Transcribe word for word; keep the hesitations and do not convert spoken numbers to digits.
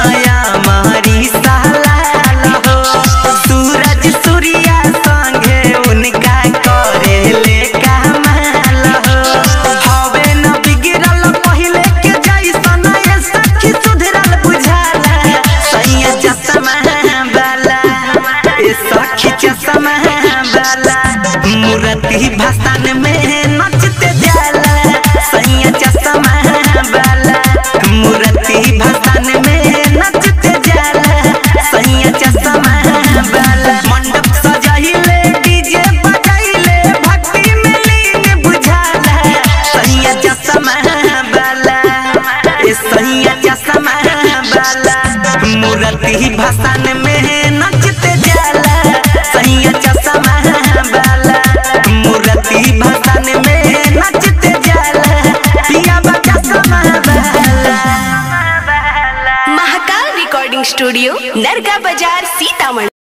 या मारी सालाल हो। सूरज सूर्या संगे उनका करे ले कमाल हो। हवे न बिगड़ल पहिले के जैसन ये सखी सुधरल बुझाला। सैया चश्मा वाला ए सखी चश्मा वाला मूर्ति भाषण में नचते जाला। सैया चश्मा वाला मूर्ति भाषण में नचते जाला। सैया चश्मा वाला मंडप सजाइले डीजे बजाइले भक्ति में लीन बुझाला। सैया चश्मा वाला ए सैया चश्मा वाला मूर्ति भाषण में नचते जाला। सैया चश्मा वाला मूर्ति भाषण में नचते जाला। पिया चश्मा वाला। महाकाल रिकॉर्डिंग स्टूडियो नरगा बाजार सीतामढ़ी।